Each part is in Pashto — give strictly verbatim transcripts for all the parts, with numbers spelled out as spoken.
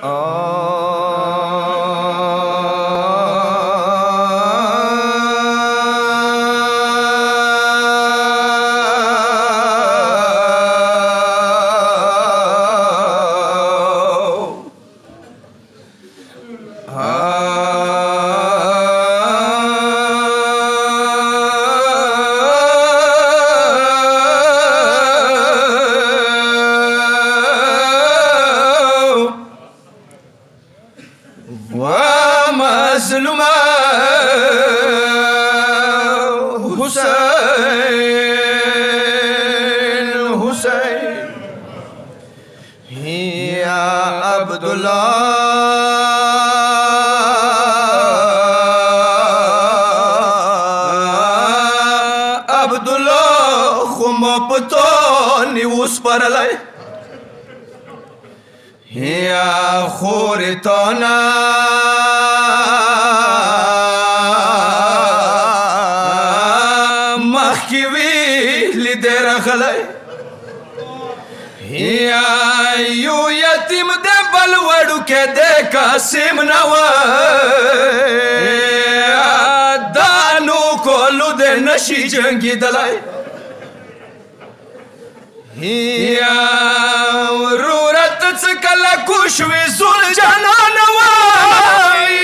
ومظلومه حسين حسين يا عبد الله عبد الله خم پتوني وسپرلای یا خورتانا مخی ویلی دیر خلی یا یو یتیم دے بلوڑو کے دے قاسم نوائی دانو کولو دے نشی جنگی دلائی یا رورت څکل کوشوي زول جانان وای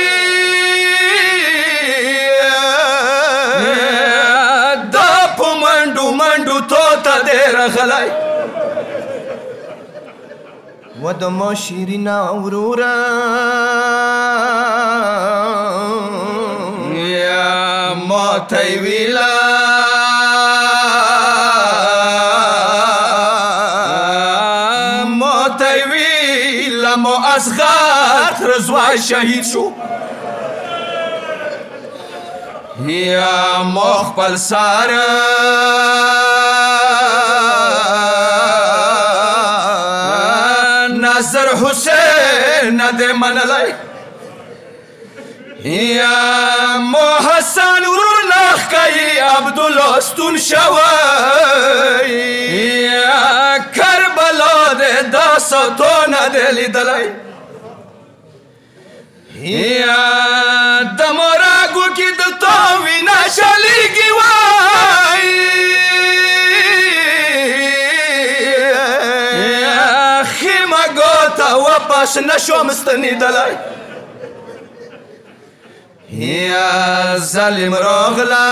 دا په منډو منډو تو ته دې راغلی و د ما شیرینا وروره یا ما ته یې ویله مو اصغر رضوان شهید شو یا مو خپل سر نظر حسین دې منلی یا مو حسن ورور نخ کوي عبدالله ستون شوی یا کربلا دې دا ساتونه دې لیدلی یا د مراګو کې د تا وینه شلیږي وای خیمه ګوته واپس نشوم ستنېدلی یا ظالم راغله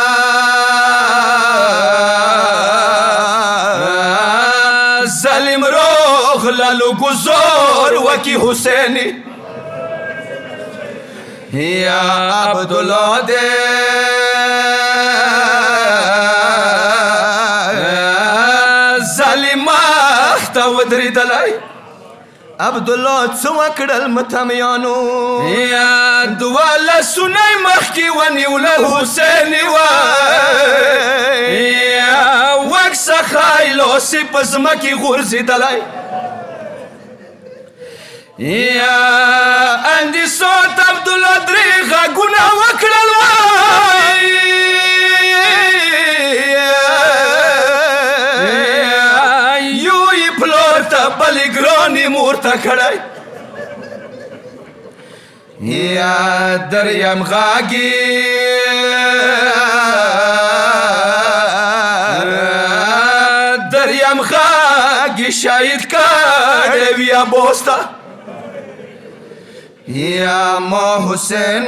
ظالم راغله لو گذار وکی حسینی یا عبدالله دې ظالم مخ ته ودرېدلی عبدالله څه وکړل متمیانو یا دوه لاسونه یې مخکې ونیوله حسین وای یا وږ څخه یې لاس یې په ځمکې غورځېدلی یا اندیسات عبدالله درې غږونه وکړل وای یو یې پلار ته بلې ګرانې مور ته کړی یا دریم غږې دریم غږې شهید کړی وي ابوس ته یا ما حسین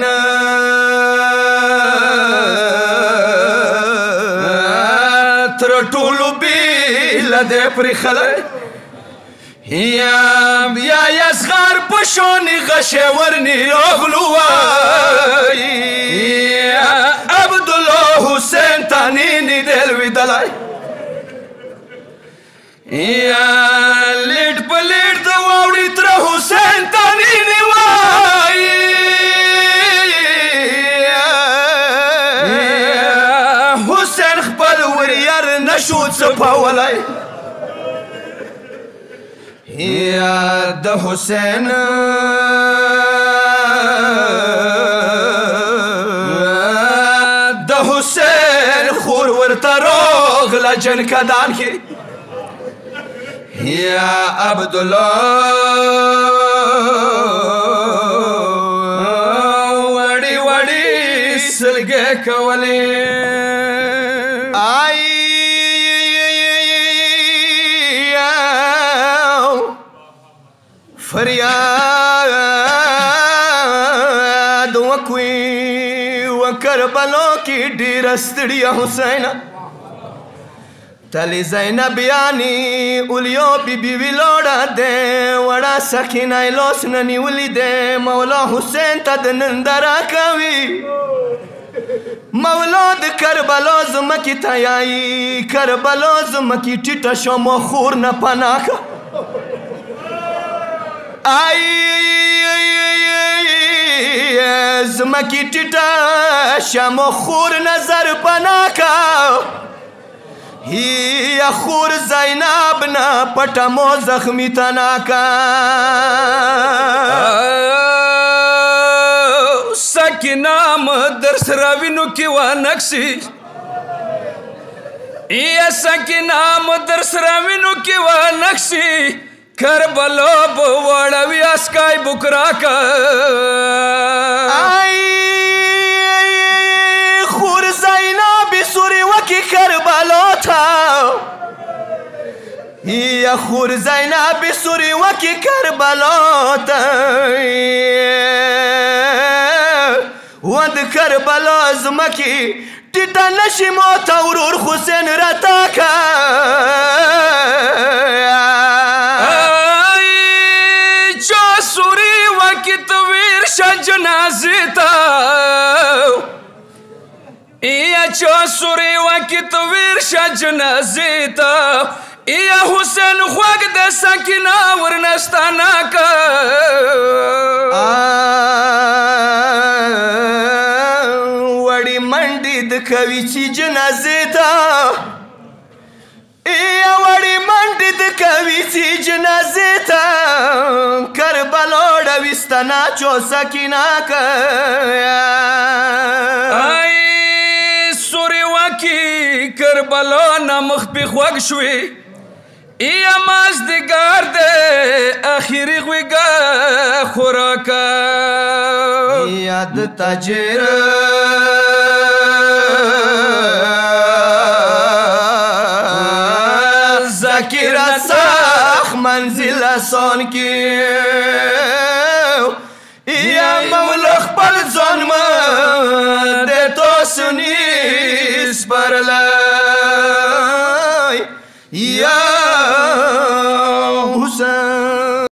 تر ټولو بیله دې پرېښلی یا بیا یې اصغر په شانې غشی ورنې راغلو وای عبدالله حسین ته نینې دې لوېدلی یا لیټ په لیټ د واوړې تره حسین ته نینې وای حسین خپل وریر نشو څپولی یا د حسین د حسین خور ورته راغله جنکدان کې یا عبدالله کولې آی فریاد وکوي و کربلو کې ډېره ستړیا حسینه تلی زینب یعنی اولیو بی بی وی لوړه دی وړه سکینه یې لاس نه نیولي دی مولا حسین ته د ننداره کوي مولا د کربلا زمکې ته یایي کربلا زمکې ټیټه شوه ما خور نه پناه که آی زمکې ټیټه شه ما خور نظر پناه که یا خور زینب نه پټه مو زخمی تناکا سکینام در سره وینو کې وانکسي یا سکینام در سره وینو کې وانکسي کربلا به وړوي اسکای بکرا کا خور زینب سوري وکي کربلا تا یا خور زینب سوري وکي کربلا تا ود کربلا زمکي ټیټه نشي موته ورور حسین راته کا چا سوري وکي تویر شه جنازې ته یا چا سوري وکي تویر شه جنازې ته یا حسین خوږ د سکینه ورنستانه که وړې منډې د کوي چې جنازې ته یا وړې منډې د کوي چې جنازې ته کربلا ډویستنه چو سکینه که کربلا نه مخ پې خوږ شوې یا مازدیګر دی اخري غوږه خوراکه یا د تاجر ذکر سخ منزل آسان کې یا مولا خپل ځان ما د تاسو نیس پرلی یا